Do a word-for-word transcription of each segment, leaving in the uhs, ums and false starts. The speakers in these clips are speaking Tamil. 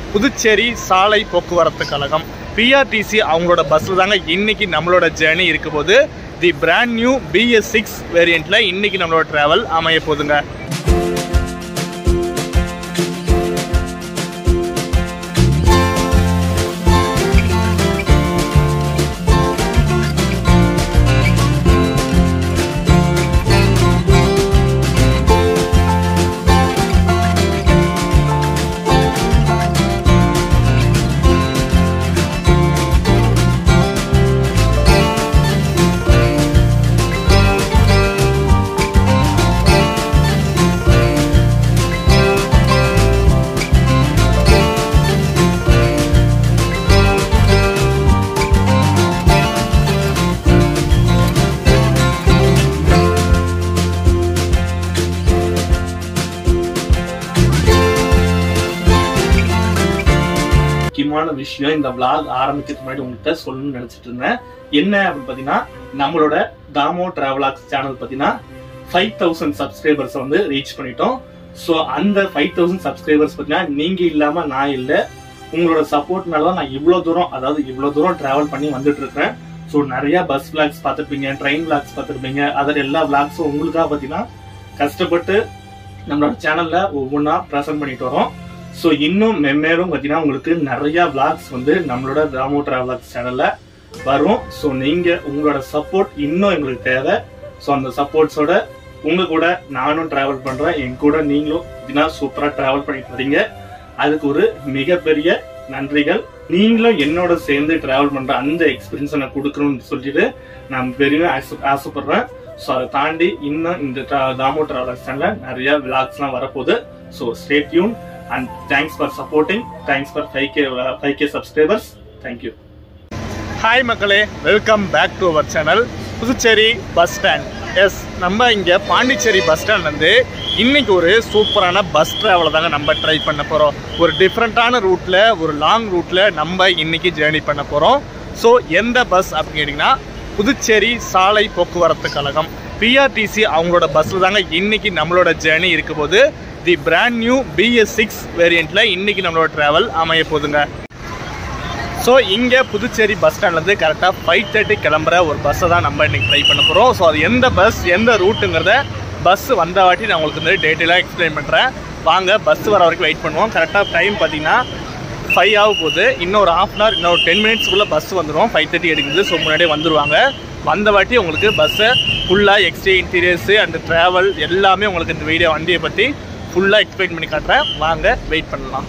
புதுச்சேரி சாலை போக்குவரத்து கழகம் P R T C அவங்களோட பஸ்ல தாங்க இன்னைக்கு நம்மளோட ஜர்னி இருக்க போது. The brand new B S six வேரியண்ட்ல இன்னைக்கு நம்மளோட டிராவல் அமைய போதுங்க. முக்கியமான விஷயம் இந்த vlog ஆரம்பிக்கிறதுக்கு முன்னாடி உங்ககிட்ட சொல்லணும்னு நினைச்சிட்டு இருந்தேன். என்ன அப்படின்னு பாத்தீங்கன்னா நம்மளோட தாமோ டிராவலாக்ஸ் சேனல் பாத்தீங்கன்னா ஃபைவ் தௌசண்ட் சப்ஸ்கிரைபர்ஸ் வந்து ரீச் பண்ணிட்டோம். ஸோ அந்த ஃபைவ் தௌசண்ட் சப்ஸ்கிரைபர்ஸ் பாத்தீங்கன்னா நீங்க இல்லாம நான் இல்லை, உங்களோட சப்போர்ட்னால நான் இவ்வளவு தூரம் அதாவது இவ்வளவு தூரம் டிராவல் பண்ணி வந்துட்டு இருக்கேன். ஸோ நிறைய பஸ் விளாக்ஸ் பார்த்துருப்பீங்க, ட்ரெயின் விளாக்ஸ் பார்த்துருப்பீங்க, அதர் எல்லா விளாக்ஸும் உங்களுக்காக பாத்தீங்கன்னா கஷ்டப்பட்டு நம்மளோட சேனல்ல ஒவ்வொன்றா ப்ரெசென்ட் பண்ணிட்டு வரோம். ஸோ இன்னும் மெம்மேலும் பார்த்தீங்கன்னா உங்களுக்கு நிறைய விளாக்ஸ் வந்து நம்மளோட தாமோ டிராவலாக்ஸ் சேனல்ல வரும். ஸோ நீங்க உங்களோட சப்போர்ட் இன்னும் எங்களுக்கு தேவை. ஸோ அந்த சப்போர்ட்ஸோட உங்க கூட நானும் டிராவல் பண்றேன், என் கூட நீங்களும் பார்த்தீங்கன்னா சூப்பரா டிராவல் பண்ணிட்டு வரீங்க. அதுக்கு ஒரு மிகப்பெரிய நன்றிகள். நீங்களும் என்னோட சேர்ந்து டிராவல் பண்ற அந்த எக்ஸ்பீரியன்ஸை நான் கொடுக்கணும்னு சொல்லிட்டு நான் பெரிய ஆசைப்படுறேன். ஸோ அதை தாண்டி இன்னும் இந்த தாமோ டிராவலாக்ஸ் சேனல்ல நிறைய விளாக்ஸ்லாம் வரப்போகுது. So stay tune. And thanks for supporting. Thanks for five K uh, five K subscribers. Thank you. Hi மக்களே, welcome back to our channel Puducherry bus stand. Yes, நம்ம இங்கே பாண்டிச்சேரி பஸ் ஸ்டாண்ட்லேருந்து இன்னைக்கு ஒரு சூப்பரான பஸ் ட்ராவலை தாங்க நம்ம ட்ரை பண்ண போகிறோம். ஒரு டிஃப்ரெண்ட்டான ரூட்டில், ஒரு லாங் ரூட்டில் நம்ம இன்னைக்கு ஜேர்னி பண்ண போகிறோம். ஸோ எந்த பஸ் அப்படின்னு கேட்டிங்கன்னா புதுச்சேரி சாலை போக்குவரத்து கழகம் P R T C அவங்களோட பஸ்ஸில் தாங்க இன்னைக்கு நம்மளோட ஜேர்னி இருக்க போது. The brand new B S six வேரியண்ட்ல இன்னைக்கு நம்மளோட டிராவல் அமைய போதுங்க. ஸோ இங்கே புதுச்சேரி பஸ் ஸ்டாண்ட்லேருந்து கரெக்டாக ஃபைவ் தேர்ட்டி கிளம்புற ஒரு பஸ்ஸை தான் நம்ம இன்னைக்கு ட்ரை பண்ண போகிறோம். ஸோ அது எந்த பஸ், எந்த ரூட்டுங்கிறத பஸ் வந்த வாட்டி நான் உங்களுக்கு வந்து டீட்டெயிலாக எக்ஸ்பிளைன் பண்ணுறேன். வாங்க பஸ் வர வரைக்கும் வெயிட் பண்ணுவோம். கரெக்டாக டைம் பார்த்தீங்கன்னா ஃபைவ் ஆக போகுது. இன்னும் ஒரு ஹாஃப் அன் ஹவர், இன்னும் ஒரு டென் மினிட்ஸ்க்குள்ளே பஸ் வந்துடும். ஃபைவ் தேர்ட்டி எடுக்குது. ஸோ முன்னாடியே வந்துடுவாங்க. வந்த வாட்டி உங்களுக்கு பஸ்ஸை ஃபுல்லாக எக்ஸ்ட்ரா இன்டீரியர்ஸு அண்ட் ட்ராவல் எல்லாமே உங்களுக்கு இந்த வீடியோ வண்டியை பற்றி ஃபுல்லாக எக்ஸ்பிளைன் பண்ணி காட்டுறேன். வாங்க வெயிட் பண்ணலாம்.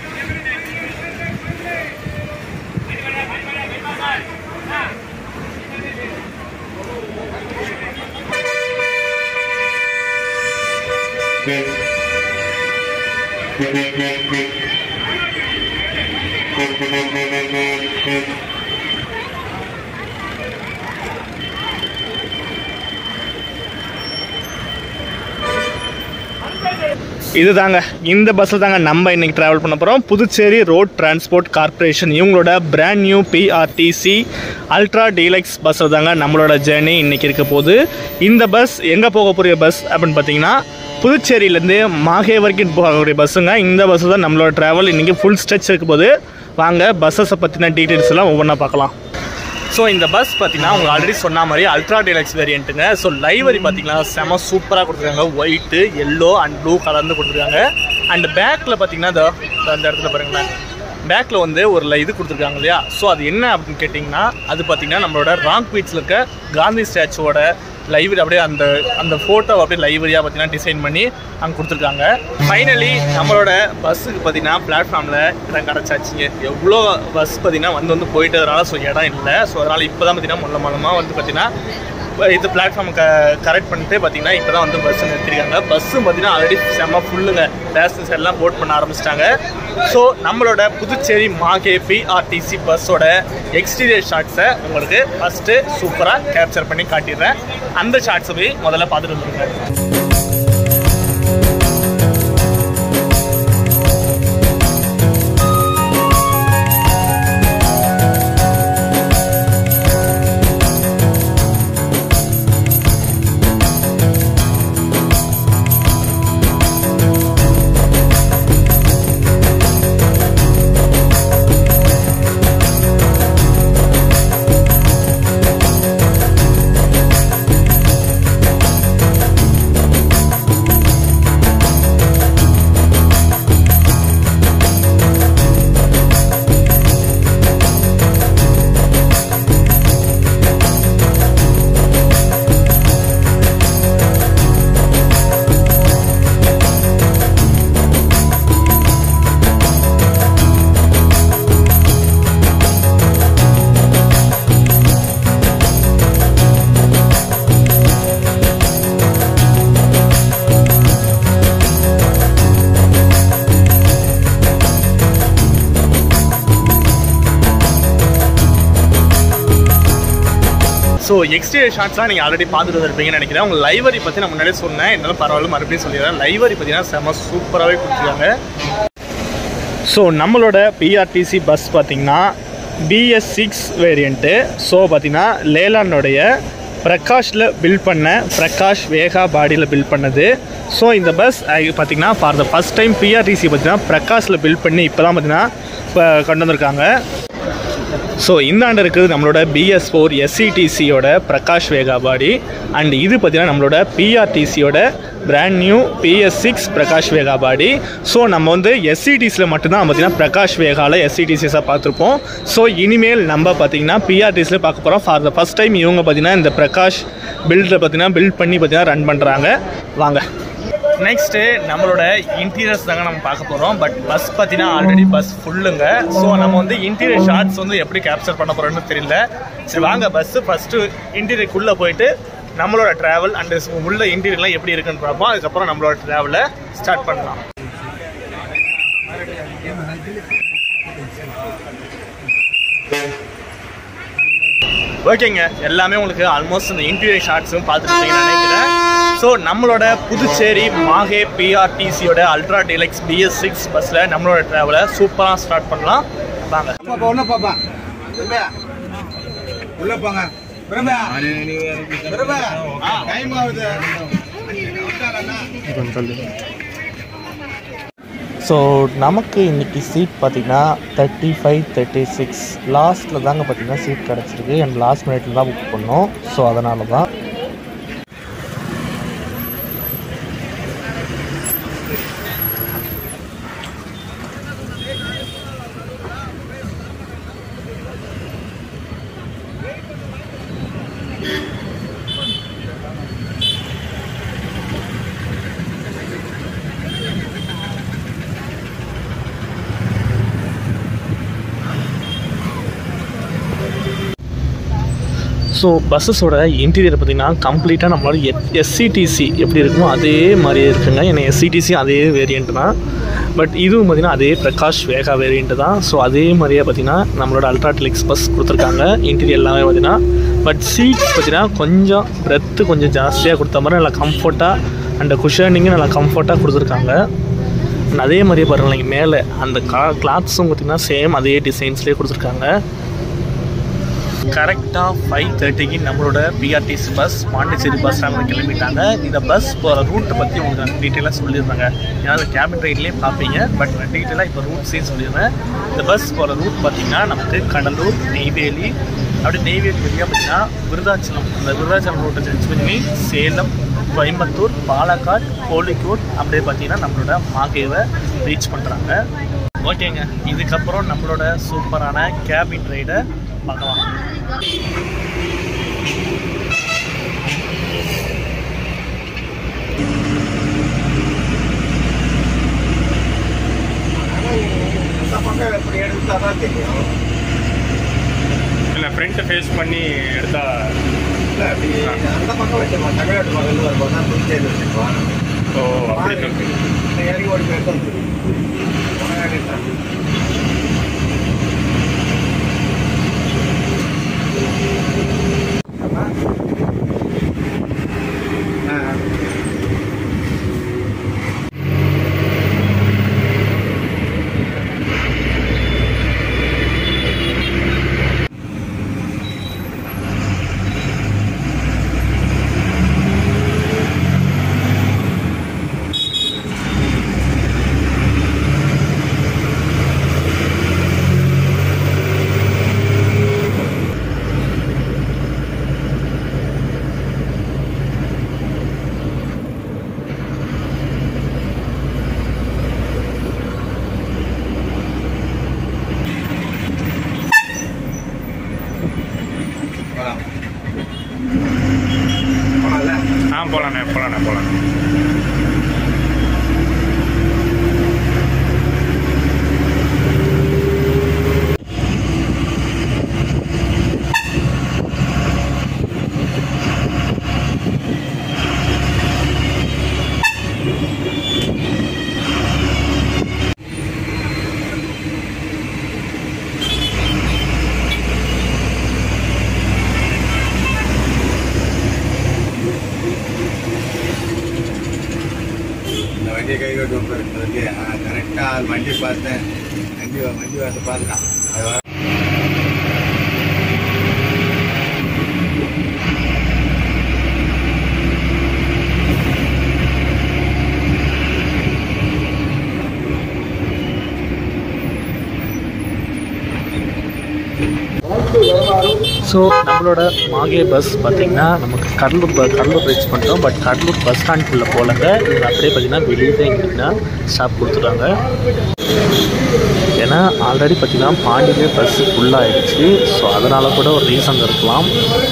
இதுதாங்க, இந்த பஸ்ஸில் தாங்க நம்ம இன்னைக்கு ட்ராவல் பண்ண போகிறோம். புதுச்சேரி ரோட் டிரான்ஸ்போர்ட் கார்பரேஷன் இவங்களோட brand new P R T C ultra deluxe பஸ்ஸில் தாங்க நம்மளோட ஜேர்னி இன்னைக்கு இருக்க போது. இந்த பஸ் எங்கே போக போகிற பஸ் அப்படின்னு பார்த்தீங்கன்னா புதுச்சேரியிலேருந்து மாஹே வரைக்கும் போகக்கூடிய பஸ்ஸுங்க. இந்த பஸ்ஸு தான் நம்மளோட ட்ராவல் இன்றைக்கி ஃபுல் ஸ்ட்ரெச் இருக்க போது. வாங்க பஸ்ஸஸை பற்றின டீட்டெயில்ஸ் எல்லாம் ஒவ்வொன்றா பார்க்கலாம். ஸோ இந்த பஸ் பார்த்தீங்கன்னா உங்களுக்கு ஆல்ரெடி சொன்ன மாதிரி அல்ட்ரா டீலக்ஸ் வேரியண்ட்டுங்க. ஸோ லைவரி பார்த்தீங்கன்னா செம சூப்பராக கொடுத்துருக்காங்க. ஒயிட்டு, எல்லோ அண்ட் ப்ளூ கலர்ந்து கொடுத்துருக்காங்க. அண்ட் பேக்கில் பார்த்தீங்கன்னா இந்த அந்த இடத்துல பாருங்களேன், பேக்கில் வந்து ஒரு இது கொடுத்துருக்காங்க இல்லையா. ஸோ அது என்ன அப்படின்னு கேட்டிங்கன்னா அது பார்த்தீங்கன்னா நம்மளோட ராங் பீச்சில் இருக்க காந்தி ஸ்டாச்சுவோட லைவரி அப்படியே அந்த அந்த ஃபோட்டோ அப்படியே லைவரியாக பார்த்தீங்கன்னா டிசைன் பண்ணி அங்கே கொடுத்துருக்காங்க. ஃபைனலி நம்மளோட பஸ்ஸுக்கு பார்த்தீங்கன்னா பிளாட்ஃபார்மில் இடம் கிடச்சாச்சுங்க. எவ்வளோ பஸ் பார்த்தீங்கன்னா வந்து வந்து போயிட்டதுனால ஸோ இடம் இல்லை. ஸோ அதனால் இப்போ தான் பார்த்தீங்கன்னா மொல்ல மொல்லமாக வந்து பார்த்தீங்கன்னா இது பிளாட்ஃபார்ம் க கரெக்ட் பண்ணிட்டு பார்த்தீங்கன்னா இப்போ தான் வந்து பஸ்ஸு நிறுத்திருக்காங்க. பஸ்ஸும் பார்த்தீங்கன்னா ஆல்ரெடி செம்ம ஃபுல்லுங்க. பேசஞ்சர்ஸ் எல்லாம் போட் பண்ண ஆரம்பிச்சிட்டாங்க. ஸோ நம்மளோட Puducherry Mahe P R T C பஸ்ஸோட எக்ஸ்டீரியர் ஷாட்ஸை உங்களுக்கு ஃபஸ்ட்டு சூப்பராக கேப்சர் பண்ணி காட்டிடுறேன். அந்த ஷாட்ஸை போய் முதல்ல பார்த்துட்டு வந்துருங்க. ஸோ எக்ஸ்டீரியர் ஷாட்ஸ்லாம் நீங்கள் ஆல்ரெடி பார்த்துட்டு வந்துருப்பீங்கன்னு நினைக்கிறேன். உங்கள் லைவரி பற்றி நான் முன்னாடியே சொன்னேன், என்னாலும் பரவாயில்ல மறுபடியும் சொல்லிடுறேன். லைவரி பார்த்தீங்கன்னா செம்ம சூப்பராகவே கொடுத்துருக்காங்க. ஸோ நம்மளோட பிஆர்டிசி பஸ் பார்த்திங்கன்னா பிஎஸ் சிக்ஸ் வேரியண்ட்டு. ஸோ பார்த்திங்கன்னா லேலானுடைய பிரகாஷில் பில்ட் பண்ண பிரகாஷ் வேகா பாடியில் பில்ட் பண்ணது. ஸோ இந்த பஸ் பார்த்திங்கன்னா for the first time PRTC பார்த்திங்கன்னா பிரகாஷில் பில்ட் பண்ணி இப்போ தான் பார்த்திங்கன்னா இப்போ கொண்டு வந்திருக்காங்க. ஸோ இந்த ஆண்டு இருக்குது நம்மளோட பிஎஸ் ஃபோர் எஸ்சிடிசியோட பிரகாஷ் வேகா பாடி. அண்ட் இது பார்த்திங்கன்னா நம்மளோட பிஆர்டிசியோட brand new BS six Prakash Vega body. So நம்ம வந்து எஸ்சிடிசியில் மட்டும்தான் பார்த்திங்கன்னா பிரகாஷ் வேகாவில் எஸ்சிடிசிஸாக பார்த்துருப்போம். ஸோ இனிமேல் நம்ம பார்த்திங்கன்னா பிஆர்டிசியில் பார்க்க போகிறோம். ஃபார் த ஃபஸ்ட் டைம் இவங்க பார்த்திங்கன்னா இந்த பிரகாஷ் பில்டை பார்த்திங்கன்னா பில்ட் பண்ணி பார்த்திங்கன்னா ரன் பண்ணுறாங்க. வாங்க நெக்ஸ்ட்டு நம்மளோட இன்டீரியர்ஸ் தாங்க நம்ம பார்க்க போகிறோம். பட் பஸ் பார்த்தீங்கன்னா ஆல்ரெடி பஸ் ஃபுல்லுங்க. ஸோ நம்ம வந்து இன்டீரியர் ஷார்ட்ஸ் வந்து எப்படி கேப்சர் பண்ண போகிறோன்னு தெரியல. சரி வாங்க பஸ்ஸு ஃபஸ்ட்டு இன்டீரியருக்குள்ளே போயிட்டு நம்மளோட ட்ராவல் அண்ட் உள்ள இன்டீரியர்லாம் எப்படி இருக்குன்னு பார்ப்போம். அதுக்கப்புறம் நம்மளோட ட்ராவலை ஸ்டார்ட் பண்ணலாம். ஓகேங்க, எல்லாமே உங்களுக்கு ஆல்மோஸ்ட் இந்த இன்டீரியர் ஷார்ட்ஸும் பார்த்துருப்பீங்கன்னு நினைக்கிறேன். ஸோ நம்மளோட புதுச்சேரி மாஹே பிஆர்டிசியோட அல்ட்ரா டீலக்ஸ் பிஎஸ் சிக்ஸ் பஸ்ஸில் நம்மளோட ட்ராவலை சூப்பராக ஸ்டார்ட் பண்ணலாம். வாங்க உள்ள போங்க. ஸோ நமக்கு இன்றைக்கி சீட் பார்த்திங்கன்னா தேர்ட்டி ஃபைவ் தேர்ட்டி சிக்ஸ் லாஸ்ட்டில் தாங்க பார்த்திங்கன்னா சீட் கிடச்சிருக்கு. அண்ட் லாஸ்ட் மினிட்ல தான் புக் பண்ணோம். ஸோ அதனால தான் ஸோ பஸ்ஸஸோட இன்டீரியர் பார்த்திங்கன்னா கம்ப்ளீட்டாக நம்மளோட எஸ்சிடிசி எப்படி இருக்குமோ அதே மாதிரியே இருக்குங்க. ஏன்னா எஸ்சிடிசி அதே வேரியண்ட் தான். பட் இதுவும் பார்த்திங்கன்னா அதே பிரகாஷ் வேகா வேரியண்ட்டு தான். ஸோ அதே மாதிரியே பார்த்திங்கன்னா நம்மளோட அல்ட்ரா டீலக்ஸ் பஸ் கொடுத்துருக்காங்க. இன்டீரியர் எல்லாமே பார்த்திங்கன்னா பட் சீட் பார்த்திங்கன்னா கொஞ்சம் பிரெத்து கொஞ்சம் ஜாஸ்தியாக கொடுத்த மாதிரி நல்லா கம்ஃபர்ட்டாக அண்ட் குஷனிங்கும் நல்லா கம்ஃபர்ட்டாக கொடுத்துருக்காங்க. அதே மாதிரியே பாருங்கள் மேலே அந்த கா கிளாத்ஸும் பார்த்திங்கன்னா சேம் அதே டிசைன்ஸ்லேயே கொடுத்துருக்காங்க. கரெக்டாக ஃபைவ் தேர்ட்டிக்கு நம்மளோட பிஆர்டிசி பஸ் பாண்டிச்சேரி பஸ் ஸ்டாண்டில் கிளம்பிட்டாங்க. இந்த பஸ் போகிற ரூட்டை பற்றி உங்களுக்கு டீட்டெயிலாக சொல்லியிருந்தாங்க. ஏன்னா கேபின் ரைட்லேயே பார்ப்பீங்க. பட் டீட்டெயிலாக இப்போ ரூட்ஸையும் சொல்லிடுறேன். இந்த பஸ் போகிற ரூட் பார்த்திங்கன்னா நமக்கு கடலூர், நெய்வேலி, அப்படி நெய்வேலி வழியாக பார்த்திங்கன்னா விருதாச்சலம், அந்த விருதாச்சலம் ரூட்டை சென்ஸ் பண்ணி சேலம், கோயம்புத்தூர், பாலக்காடு, கோழிக்கோட் அப்படியே பார்த்திங்கன்னா நம்மளோட மாகேவை ரீச் பண்ணுறாங்க. ஓகேங்க, இதுக்கப்புறம் நம்மளோட சூப்பரான கேபின் ரைடை பார்க்கலாம். இல்லை ஃப்ரண்ட்டை ஃபேஸ் பண்ணி எடுத்தா அந்த பக்கம் வச்சிருக்கோம். தமிழ்நாட்டு பக்கம் வரும்போது தான் புதுச்சேரி வச்சிருக்கோம். ஓ அப்படி இறங்கி ஓடி போயிருக்கோம். ஆ போகலாண்ணே போகலாண்ணே போகலாம். கரெக்டாக வண்டி பார்த்தேன் வண்டி வண்டி வந்து பார்த்துட்டான் அது ஸோ நம்மளோட மாகே பஸ் பார்த்திங்கன்னா நமக்கு கடலூர் ப கடலூர் ரீச் பண்ணிட்டோம். பட் கடலூர் பஸ் ஸ்டாண்டுக்குள்ளே போகலங்க. இது அப்படியே பார்த்திங்கன்னா வெளியே தான் எங்கன்னா ஸ்டாப் கொடுத்துட்டாங்க. ஏன்னா ஆல்ரெடி பார்த்திங்கன்னா பாண்டியிலே பஸ்ஸு ஃபுல்லாகிடுச்சு. ஸோ அதனால் கூட ஒரு ரீசன் இருக்கலாம்.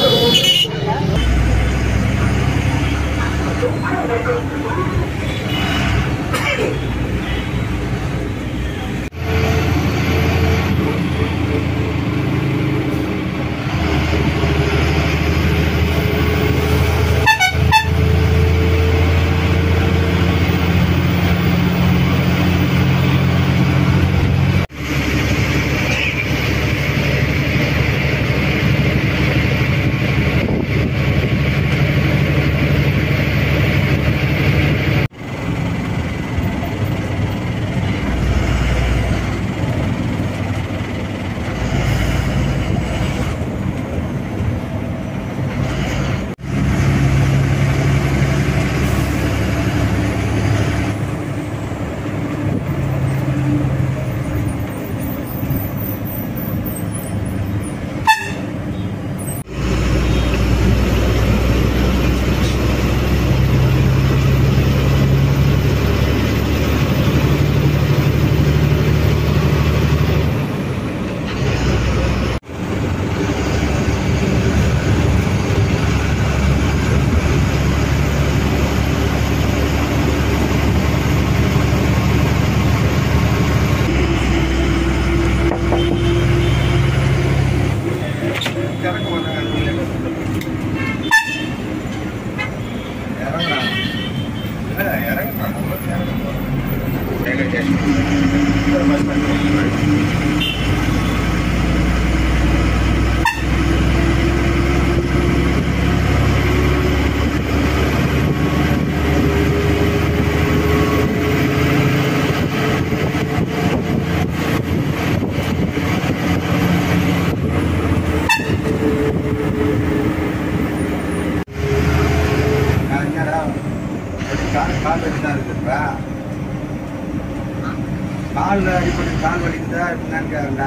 கால் அடிப்படை கால் வலிக்குதா என்னன்னு கேட்கண்டா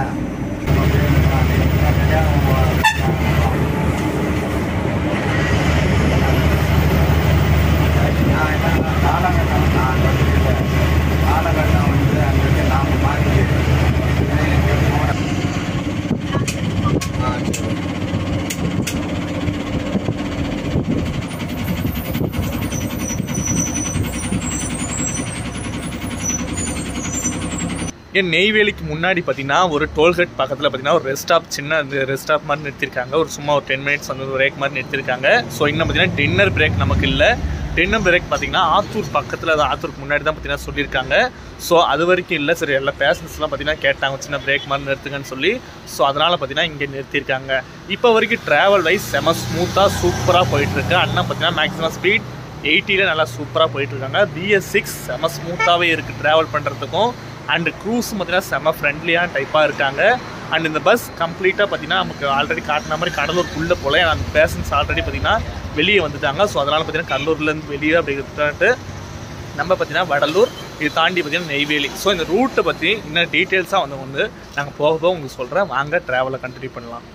காலகட்டம் நான் காலகட்டம் வந்து அங்கே நாம் மாறி ஏன் நெய்வேலிக்கு முன்னாடி பார்த்தீங்கன்னா ஒரு டோல்கேட் பக்கத்தில் பார்த்தீங்கன்னா ஒரு ரெஸ்ட் ஸ்டாப் சின்ன ரெஸ்ட் ஸ்டாப் மாதிரி நிறுத்திருக்காங்க. ஒரு சும்மா ஒரு டென் மினிட்ஸ் வந்து ஒரு பிரேக் மாதிரி நிறுத்திருக்காங்க. ஸோ இன்னும் பார்த்தீங்கன்னா டின்னர் பிரேக் நமக்கு இல்லை. டின்னர் பிரேக் பார்த்தீங்கன்னா ஆத்தூர் பக்கத்தில் தான் ஆத்தூருக்கு முன்னாடி தான் பார்த்தீங்கன்னா சொல்லியிருக்காங்க. ஸோ அது வரைக்கும் இல்லை. சரி எல்லா பேசஞ்சர்ஸ்லாம் பார்த்தீங்கன்னா கேட்டாங்க சின்ன பிரேக் மாதிரி நிறுத்துங்கன்னு சொல்லி. ஸோ அதனால் பார்த்தீங்கன்னா இங்கே நிறுத்தியிருக்காங்க. இப்போ வரைக்கும் ட்ராவல் வைஸ் செம ஸ்மூத்தாக சூப்பராக போயிட்டுருக்கு. அண்ணா பார்த்தீங்கன்னா மேக்ஸிமம் ஸ்பீட் எயிட்டியில் நல்லா சூப்பராக போயிட்டுருக்காங்க. பிஎஸ் சிக்ஸ் செம ஸ்மூத்தாகவே இருக்குது ட்ராவல் பண்ணுறதுக்கும். அண்டு க்ரூஸும் பார்த்தீங்கன்னா செம்ம ஃப்ரெண்ட்லியாக டைப்பாக இருக்காங்க. அண்ட் இந்த பஸ் கம்ப்ளீட்டாக பார்த்தீங்கன்னா நமக்கு ஆல்ரெடி காட்டின மாதிரி கடலூருக்குள்ளே போல அந்த பேசன்ஸ் ஆல்ரெடி பார்த்தீங்கன்னா வெளியே வந்துட்டாங்க. ஸோ அதனால் பார்த்தீங்கன்னா கடலூர்லேருந்து வெளியே அப்படி இருந்துட்டு நம்ம பார்த்தீங்கன்னா வடலூர் இது தாண்டி பார்த்தீங்கன்னா நெய்வேலி. ஸோ இந்த ரூட்டை பற்றி இன்னும் டீட்டெயில்ஸாக வந்து வந்து நாங்கள் போக போக உங்களுக்கு சொல்கிறேன். வாங்க ட்ராவலை கண்டினியூ பண்ணலாம்.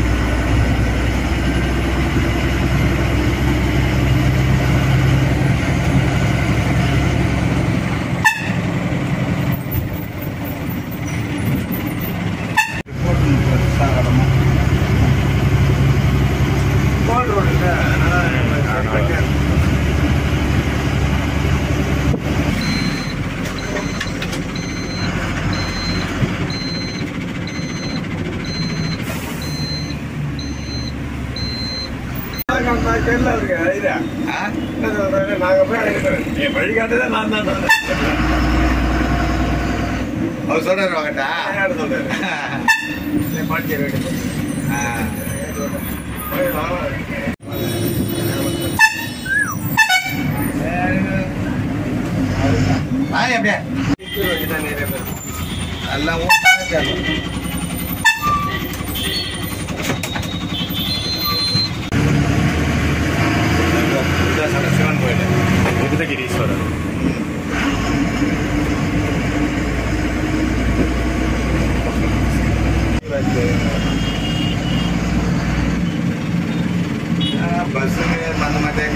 வழிகாட்டுதான் நான் தான் அவர் சொல்றாரு வாங்கட்டா சொல்றாரு எப்படியா எல்லாம் சிவன் கோயில் விருதகிரீஸ்வரர். பஸ் பண்ண மாட்டேன்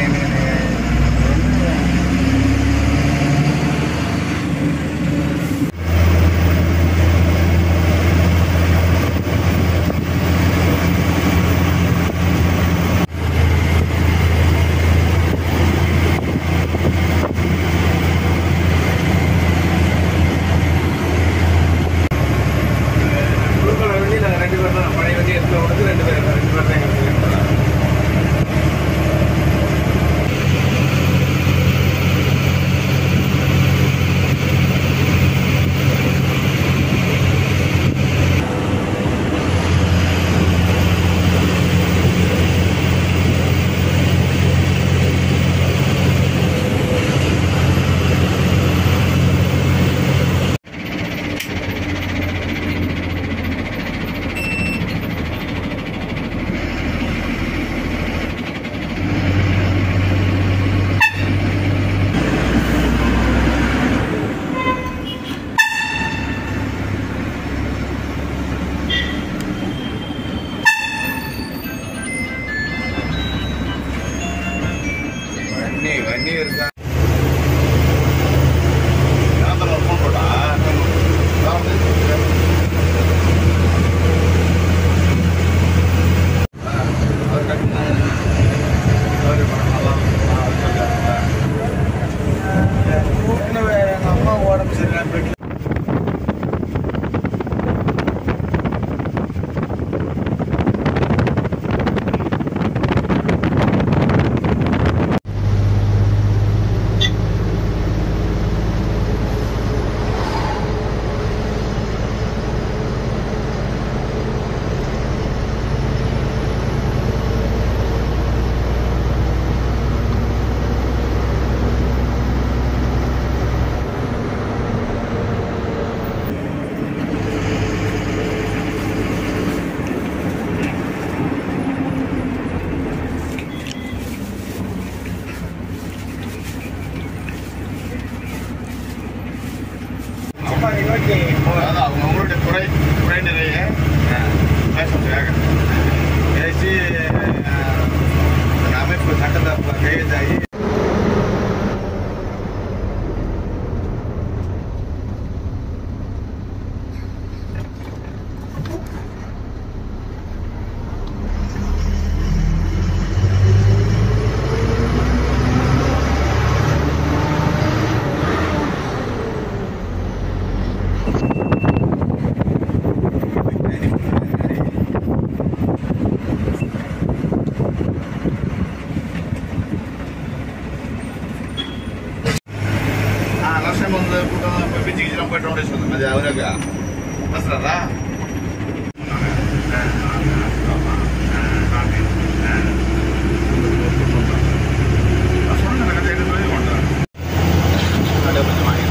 வண்டி இருக்கா ஃபோன் போட்டா அம்மா உடம்பு சரியில்லை போயிட்டு அவங்களுடைய துறை துறை நிறைய பேசி அமைப்பு சட்டத்தை கையெழுத்தாகி வந்து கூட்டம் பிச்சு கிச்சு போயிட்டு சொன்னோம் அது அவருக்கு பேசுறாரா சொன்ன கதை எடுத்து போய் கொண்டான் அதை கொஞ்சம் வாங்கி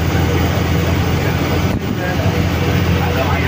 அதை வாங்கி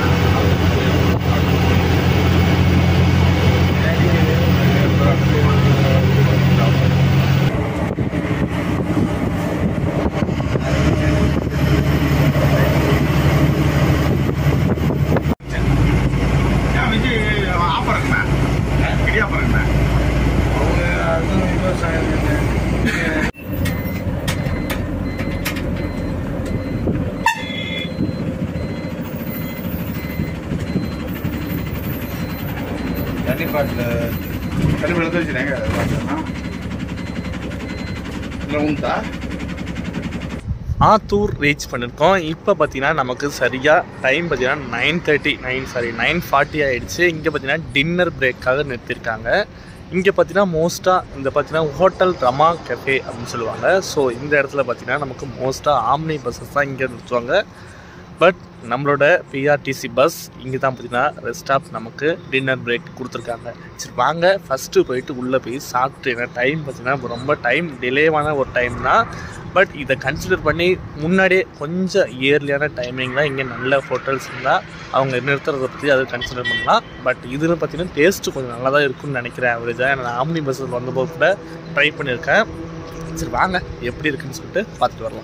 ஆத்தூர் ரீச் பண்ணியிருக்கோம். இப்போ பார்த்தீங்கன்னா நமக்கு சரியாக டைம் பார்த்தீங்கன்னா nine thirty nine sorry nine forty ஆகிடுச்சு. இங்கே பார்த்தீங்கன்னா டின்னர் பிரேக்காக நிறுத்தியிருக்காங்க. இங்கே பார்த்தீங்கன்னா மோஸ்ட்டாக இந்த பார்த்தீங்கன்னா ஹோட்டல் ரமா கஃபே அப்படின்னு சொல்லுவாங்க. ஸோ இந்த இடத்துல பார்த்தீங்கன்னா நமக்கு மோஸ்ட்டாக ஆம்னி பஸ்ஸஸ் தான் இங்கே நிறுத்துவாங்க. பட் நம்மளோட பிஆர்டிசி பஸ் இங்கே தான் பார்த்தீங்கன்னா ரெஸ்ட் ஸ்டாப் நமக்கு டின்னர் பிரேக் கொடுத்துருக்காங்க. சரி வாங்க ஃபஸ்ட்டு போயிட்டு உள்ளே போய் சாப்பிட்டு, ஏன்னா டைம் பார்த்தீங்கன்னா ரொம்ப டைம் டிலேவான ஒரு டைம் தான். பட் இதை கன்சிடர் பண்ணி முன்னாடியே கொஞ்சம் இயர்லியான டைமிங்கில் இங்கே நல்ல ஹோட்டல்ஸ் இருந்தால் அவங்க நிறுத்துறதை பற்றி அதை கன்சிடர் பண்ணலாம். பட் இதில் பார்த்தீங்கன்னா டேஸ்ட்டு கொஞ்சம் நல்லா தான் இருக்குன்னு நினைக்கிறேன் ஆவரேஜாக. நான் ஆம்னி பஸ்ஸில் வந்தபோது கூட ட்ரை பண்ணியிருக்கேன். சரி வாங்க எப்படி இருக்குன்னு சொல்லிட்டு பார்த்துட்டு வரலாம்.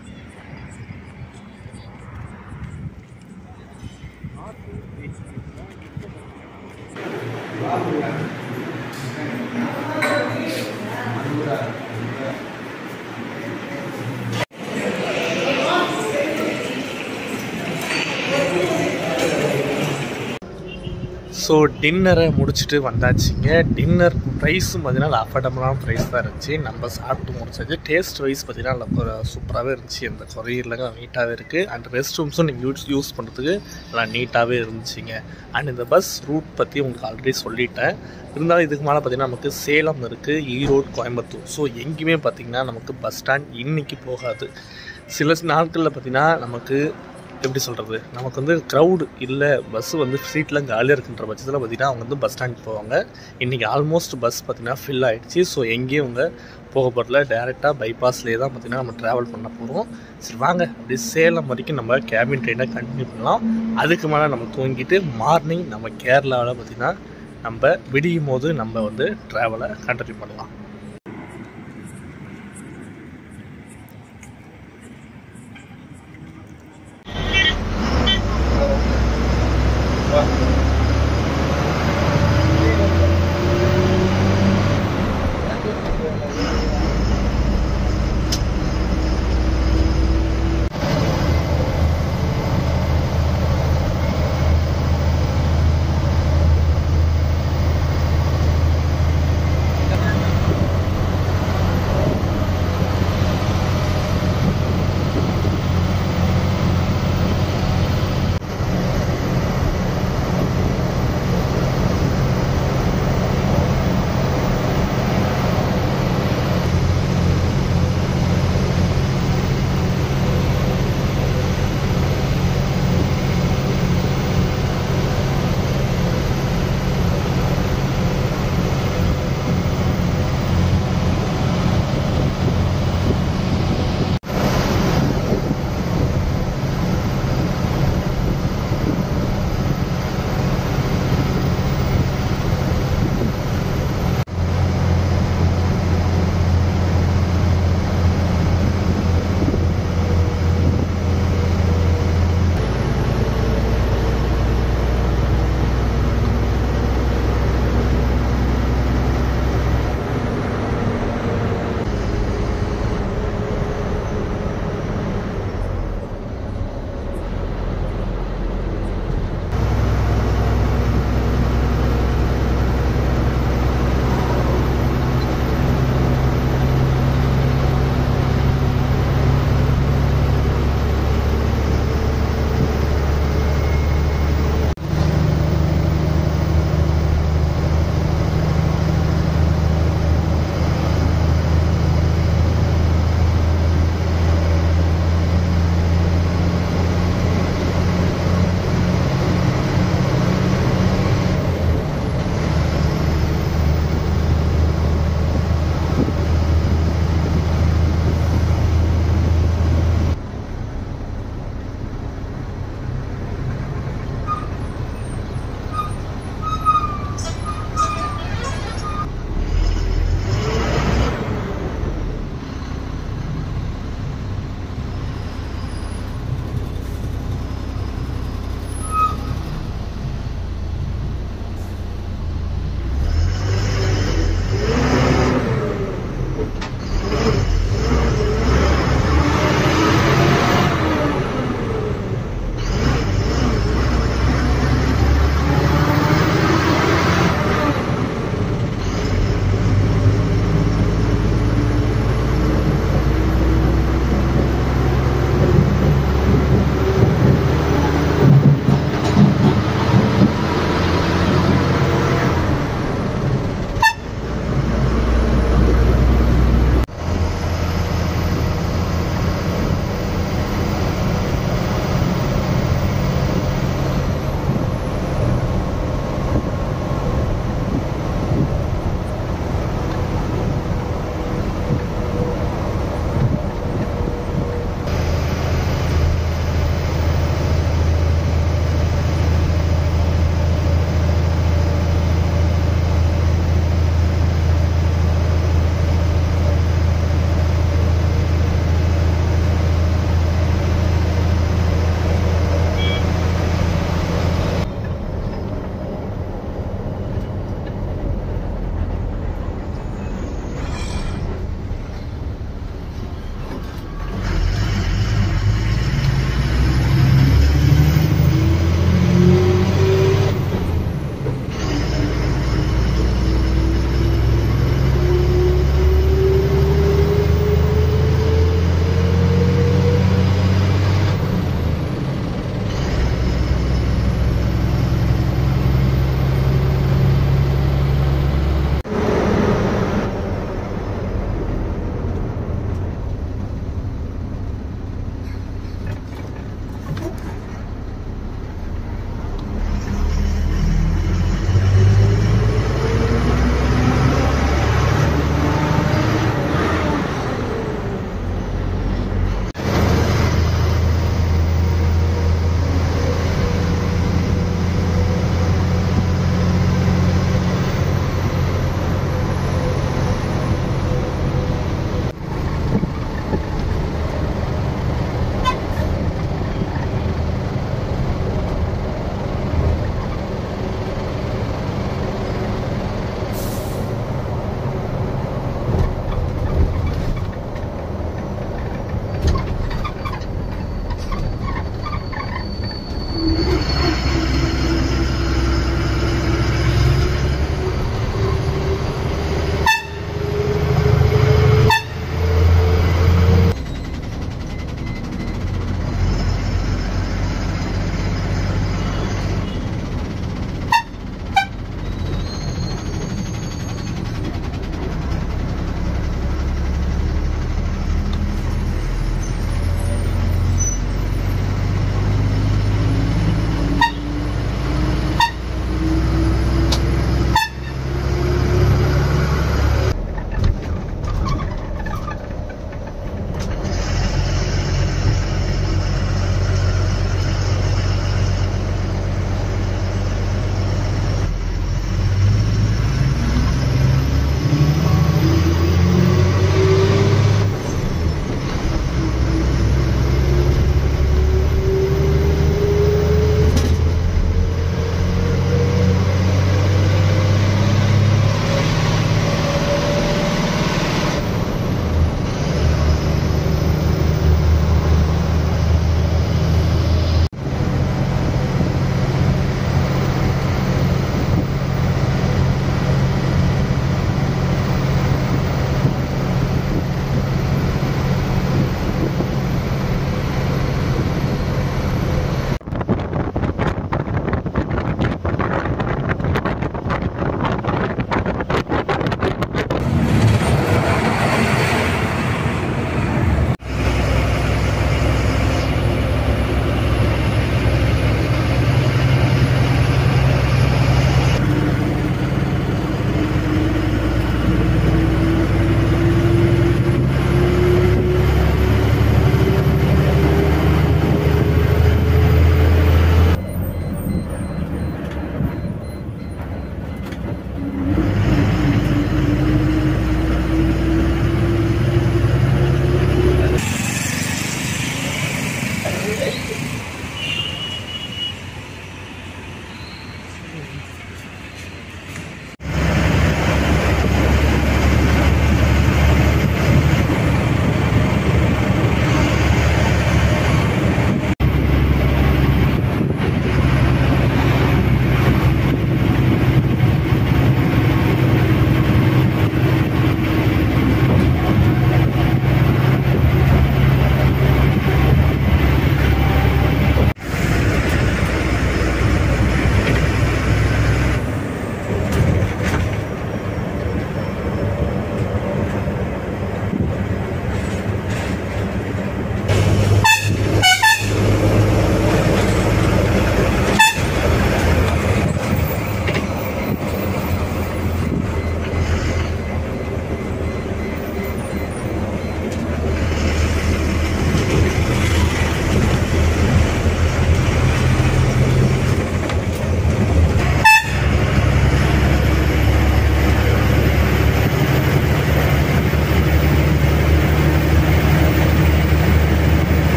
ஸோ டின்னரை முடிச்சுட்டு வந்தாச்சுங்க. டின்னர் ப்ரைஸும் பார்த்தீங்கன்னா அஃபர்டபுளான ப்ரைஸ் தான் இருந்துச்சு. நம்ம சாப்பிட்டு முடிச்சாச்சு. டேஸ்ட் வைஸ் பார்த்தீங்கன்னா ஒரு சூப்பராகவே இருந்துச்சு. இந்த கொரியரில் நீட்டாகவே இருக்குது. அண்ட் ரெஸ்ட் ரூம்ஸும் நீங்கள் யூஸ் யூஸ் பண்ணுறதுக்கு நல்லா நீட்டாகவே இருந்துச்சுங்க. அண்ட் இந்த பஸ் ரூட் பற்றி உங்களுக்கு ஆல்ரெடி சொல்லிட்டேன். இருந்தாலும் இதுக்கு மேலே பார்த்திங்கன்னா நமக்கு சேலம் இருக்குது, ஈரோடு, கோயம்புத்தூர். ஸோ எங்கேயுமே பார்த்திங்கன்னா நமக்கு பஸ் ஸ்டாண்ட் இன்றைக்கி போகாது. சில நாட்களில் பார்த்திங்கன்னா நமக்கு எப்படி சொல்கிறது, நமக்கு வந்து க்ரௌடு இல்லை, பஸ்ஸு வந்து சீட்லாம் காலியாக இருக்குன்ற பட்சத்தில் பார்த்திங்கன்னா அவங்க வந்து பஸ் ஸ்டாண்ட் போவாங்க. இன்றைக்கி ஆல்மோஸ்ட் பஸ் பார்த்திங்கன்னா ஃபில் ஆகிடுச்சு. ஸோ எங்கேயும் அவங்க போக போகிறல டேரெக்டாக பைபாஸ்லேயே தான் பார்த்திங்கன்னா நம்ம ட்ராவல் பண்ண போகிறோம். சரி வாங்க அப்படி சேலம் வரைக்கும் நம்ம கேபின் ட்ரெயினை கண்டினியூ பண்ணலாம். அதுக்கு மேலே நம்ம தூங்கிட்டு மார்னிங் நம்ம கேரளாவில் பார்த்திங்கன்னா நம்ம விடியும் போது நம்ம வந்து ட்ராவலை கண்டினியூ பண்ணலாம்.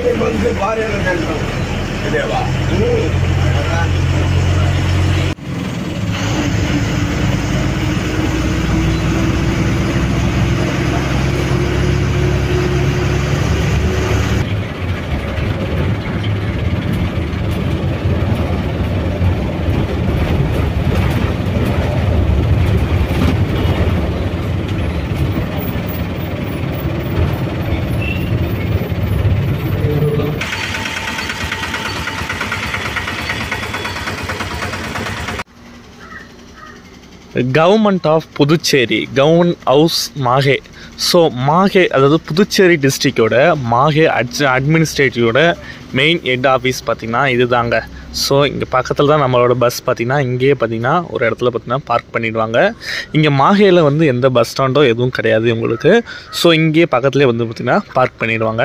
வந்து பாரு இல்லையாவா government of Puducherry government house Mahe. So Mahe அதாவது புதுச்சேரி டிஸ்ட்ரிக்டோட மாஹே அட் அட்மினிஸ்ட்ரேட்டிவோட மெயின் ஹெட் ஆஃபீஸ் பார்த்திங்கன்னா இது தாங்க. ஸோ இங்கே பக்கத்தில் தான் நம்மளோட பஸ் பார்த்திங்கன்னா இங்கேயே பார்த்திங்கன்னா ஒரு இடத்துல பார்த்திங்கன்னா பார்க் பண்ணிடுவாங்க. இங்கே மாஹேயில் வந்து எந்த பஸ் ஸ்டாண்டோ எதுவும் கிடையாது உங்களுக்கு. ஸோ இங்கேயே பக்கத்துலேயே வந்து பார்த்திங்கன்னா பார்க் பண்ணிடுவாங்க.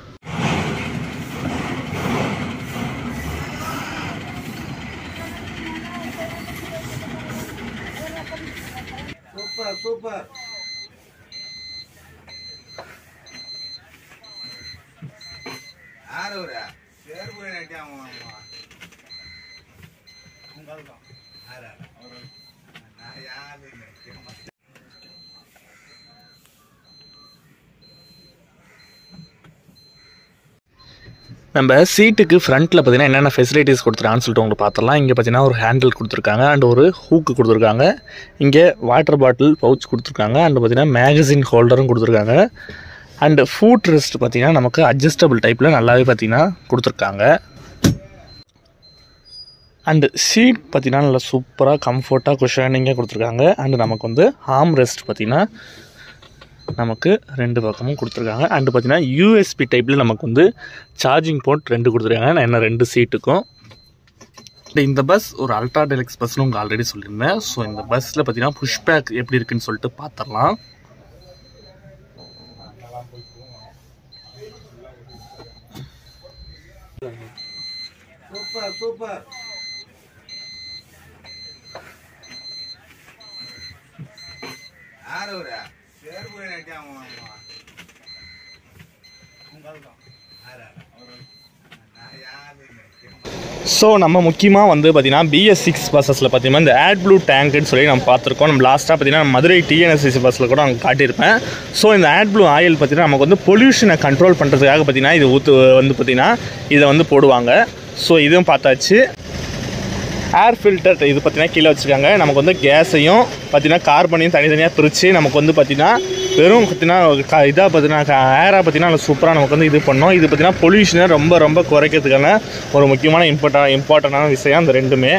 Super super. யார் ஒரு பேர் போய் நட்டியாமா உங்கள் தான் யார் நான் யாரு நம்ம சீட்டுக்கு ஃப்ரண்ட்டில் பார்த்தீங்கன்னா என்னென்ன ஃபெசிலிட்டிஸ் கொடுத்துருக்காங்கன்னு சொல்லிட்டு உங்களுக்கு பார்த்துடலாம். இங்கே பார்த்தீங்கன்னா ஒரு ஹேண்டில் கொடுத்துருக்காங்க அண்ட் ஒரு ஹூக்கு கொடுத்துருக்காங்க. இங்கே வாட்டர் பாட்டில் பவுச் கொடுத்துருக்காங்க அண்ட் பார்த்தீங்கன்னா மேகசின் ஹோல்டரும் கொடுத்துருக்காங்க. அண்டு ஃபுட் ரெஸ்ட் பார்த்தீங்கன்னா நமக்கு அட்ஜஸ்டபிள் டைப்பில் நல்லாவே பார்த்தீங்கன்னா கொடுத்துருக்காங்க. அண்டு சீட் பார்த்தீங்கன்னா நல்லா சூப்பராக கம்ஃபர்ட்டாக குஷனிங்காக கொடுத்துருக்காங்க. அண்டு நமக்கு வந்து ஆர்ம் ரெஸ்ட் பார்த்தீங்கன்னா நமக்கு ரெண்டு பக்கமும் கொடுத்துருக்காங்க. அண்டு பார்த்தீங்கன்னா யூஎஸ்பி டைப்பில் நமக்கு வந்து சார்ஜிங் போர்ட் ரெண்டு கொடுத்துருக்காங்க என்ன ரெண்டு சீட்டுக்கும். இந்த பஸ் ஒரு அல்ட்ரா டெலக்ஸ் பஸ்ன்னு உங்களுக்கு ஆல்ரெடி சொல்லியிருந்தேன். ஸோ இந்த பஸ்ஸில் பார்த்தீங்கன்னா புஷ் பேக் எப்படி இருக்குன்னு சொல்லிட்டு பார்த்துடலாம். Super super. யார் ஒரு பேர் போய் நட்டியாமா உங்கள் தான் நான் யாரு. ஸோ நம்ம முக்கியமாக வந்து பார்த்திங்கன்னா பிஎஸ் சிக்ஸ் பஸ்ஸஸில் பார்த்திங்கன்னா இந்த ஆட் ப்ளூ டேங்க்குன்னு சொல்லி நம்ம பார்த்துருக்கோம். நம்ம லாஸ்ட்டாக பார்த்திங்கன்னா மதுரை டிஎன்எஸ்சிசி பஸ்ஸில் கூட அவங்க காட்டியிருப்பேன். ஸோ இந்த ஆட் ப்ளூ ஆயில் பார்த்திங்கன்னா நமக்கு வந்து பொல்யூஷனை கண்ட்ரோல் பண்ணுறதுக்காக பார்த்திங்கன்னா இது ஊற்று வந்து பார்த்திங்கன்னா இதை வந்து போடுவாங்க. ஸோ இதுவும் பார்த்தாச்சு. ஏர் ஃபில்டர் இது பார்த்திங்கன்னா கீழே வச்சுருக்காங்க. நமக்கு வந்து கேஸையும் பார்த்திங்கன்னா கார்பனையும் தனித்தனியாக பிரித்து நமக்கு வந்து பார்த்திங்கன்னா வெறும் பார்த்திங்கன்னா இதாக பார்த்திங்கன்னா ஏராக பார்த்திங்கன்னா நல்லா சூப்பராக நமக்கு வந்து இது பண்ணோம். இது பார்த்திங்கன்னா பொல்யூஷனை ரொம்ப ரொம்ப குறைக்கிறதுக்கான ஒரு முக்கியமான இம்பார்ட்டன் இம்பார்ட்டண்டான விஷயம் அந்த ரெண்டுமே.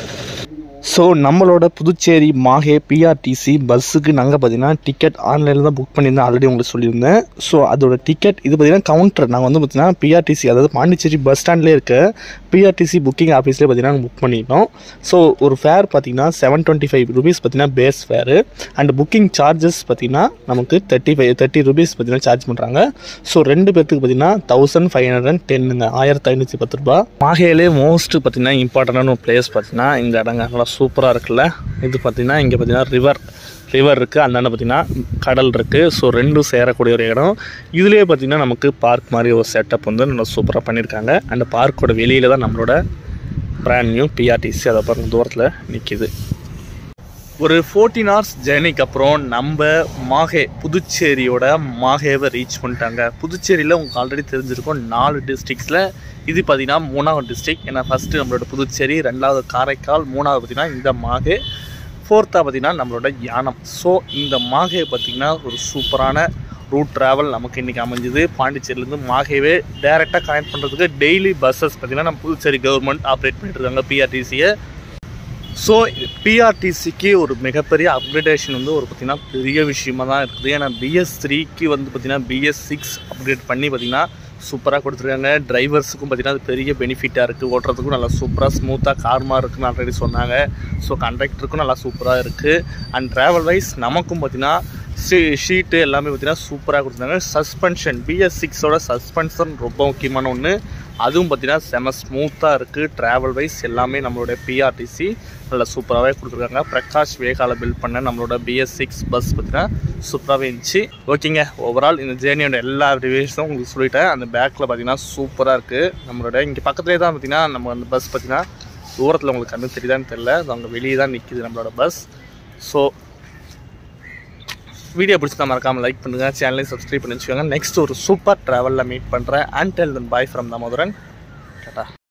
ஸோ நம்மளோட புதுச்சேரி மாஹே பிஆர்டிசி பஸ்ஸுக்கு நாங்கள் பார்த்திங்கன்னா டிக்கெட் ஆன்லைனில் தான் புக் பண்ணியிருந்தேன் ஆல்ரெடி உங்களுக்கு சொல்லியிருந்தேன். ஸோ அதோட டிக்கெட் இது பார்த்திங்கன்னா கவுண்டர் நாங்கள் வந்து பார்த்திங்கன்னா பிஆர்டிசி அதாவது பாண்டிச்சேரி பஸ் ஸ்டாண்ட்லேயே இருக்க பிஆர்டிசி புக்கிங் ஆஃபீஸ்லேயே பார்த்திங்கன்னா நாங்கள் புக் பண்ணிட்டோம். ஸோ ஒரு ஃபேர் பார்த்திங்கன்னா செவன் டுவெண்ட்டி ஃபைவ் ருபீஸ் பார்த்திங்கன்னா base fare and booking charges பார்த்திங்கன்னா நமக்கு தேர்ட்டி ஃபைவ் தேர்ட்டி ருபீஸ் பார்த்திங்கன்னா சார்ஜ் பண்ணுறாங்க. ஸோ ரெண்டு பேர்த்துக்கு பார்த்திங்கன்னா தௌசண்ட் ஃபைவ் ஹண்ட்ரட் அண்ட் டென்னுங்க ஆயிரத்தி ஐநூற்றி பத்து ரூபா. மாஹேலே மோஸ்ட் பார்த்திங்கன்னா இம்பார்ட்டண்டான ஒரு பிளேஸ் பார்த்திங்கன்னா இந்த இடங்க நல்லா சூப்பராக இருக்குல்ல. இது பார்த்திங்கன்னா இங்கே பார்த்திங்கன்னா ரிவர் ரிவர் இருக்குது அந்தாண்ட பார்த்திங்கன்னா கடல் இருக்குது. ஸோ ரெண்டும் சேரக்கூடிய ஒரு இடம். இதுலேயே பார்த்திங்கன்னா நமக்கு பார்க் மாதிரி ஒரு செட்டப் வந்து நல்லா சூப்பராக பண்ணியிருக்காங்க. அந்த பார்க்கோட வெளியில் தான் நம்மளோட பிராண்ட் நியூ பிஆர்டிசி அதை பாருங்க தூரத்தில் நிற்கிது. ஒரு ஃபோர்டீன் ஹவர்ஸ் ஜேர்னிக்கு அப்புறம் நம்ம மாஹே புதுச்சேரியோட மாஹேவை ரீச் பண்ணிட்டாங்க. புதுச்சேரியில் உங்களுக்கு ஆல்ரெடி தெரிஞ்சிருக்கும் நாலு டிஸ்ட்ரிக்ஸில் இது பார்த்திங்கன்னா மூணாவது டிஸ்ட்ரிக்ட். ஏன்னா ஃபஸ்ட்டு நம்மளோட புதுச்சேரி, ரெண்டாவது காரைக்கால், மூணாவது பார்த்திங்கன்னா இந்த மாஹே, ஃபோர்த்தாக பார்த்திங்கன்னா நம்மளோட யானம். ஸோ இந்த மாஹே பார்த்திங்கன்னா ஒரு சூப்பரான ரூட் ட்ராவல் நமக்கு இன்றைக்கி அமைஞ்சுது. பாண்டிச்சேரியிலேருந்து மாஹேவே டேரெக்டாக கனெக்ட் பண்ணுறதுக்கு டெய்லி பஸ்ஸஸ் பார்த்திங்கன்னா நம்ம புதுச்சேரி கவர்மெண்ட் ஆப்ரேட் பண்ணிட்டுருக்காங்க பிஆர்டிசியை. ஸோ பிஆர்டிசிக்கு ஒரு மிகப்பெரிய அப்கிரேடேஷன் வந்து ஒரு பார்த்திங்கன்னா பெரிய விஷயமாக தான் இருக்குது. ஏன்னா பிஎஸ் த்ரீக்கு வந்து பார்த்திங்கன்னா பிஎஸ் சிக்ஸ் அப்கிரேட் பண்ணி பார்த்திங்கன்னா சூப்பராக கொடுத்துருக்காங்க. டிரைவர்ஸுக்கும் பார்த்திங்கன்னா அது பெரிய பெனிஃபிட்டாக இருக்குது. ஓட்டுறதுக்கும் நல்லா சூப்பராக ஸ்மூத்தாக கார்மாக இருக்குன்னு ஆல்ரெடி சொன்னாங்க. ஸோ கண்டக்டருக்கும் நல்லா சூப்பராக இருக்குது. அண்ட் ட்ராவல் வைஸ் நமக்கும் பார்த்திங்கன்னா ஷீ ஷீட்டு எல்லாமே பார்த்திங்கன்னா சூப்பராக கொடுத்துருந்தாங்க. சஸ்பென்ஷன் பிஎஸ் சிக்ஸோட சஸ்பென்ஷன் ரொம்ப முக்கியமான ஒன்று. அதுவும் பார்த்தீங்கன்னா செம ஸ்மூத்தாக இருக்குது. ட்ராவல் வைஸ் எல்லாமே நம்மளோட பிஆர்டிசி நல்லா சூப்பராகவே கொடுத்துருக்காங்க. பிரகாஷ் வேகால பில்ட் பண்ண நம்மளோட பிஎஸ் சிக்ஸ் பஸ் பார்த்தீங்கன்னா சூப்பராகவே இருந்துச்சு. ஓகேங்க, ஓவரால் இந்த ஜேர்னியோட எல்லா ரிவ்யூஸும் உங்களுக்கு சொல்லிட்டேன். அந்த பேக்கில் பார்த்தீங்கன்னா சூப்பராக இருக்குது. நம்மளோட இங்கே பக்கத்துலேயே தான் பார்த்தீங்கன்னா நம்ம அந்த பஸ் பார்த்தீங்கன்னா தூரத்தில் உங்களுக்கு கண்ணு தெரியுதான்னு தெரியல, அது அங்கே வெளியே தான் நிற்கிது நம்மளோட பஸ். ஸோ வீடியோ பிடிச்சா மறக்காமல் லைக் பண்ணுங்கள், சேனலையும் சப்ஸ்கிரைப் பண்ணி வச்சுக்கோங்க. நெக்ஸ்ட் ஒரு சூப்பர் ட்ராவலில் மீட் பண்ணுறேன். Until then bye from Damodaran. Tata.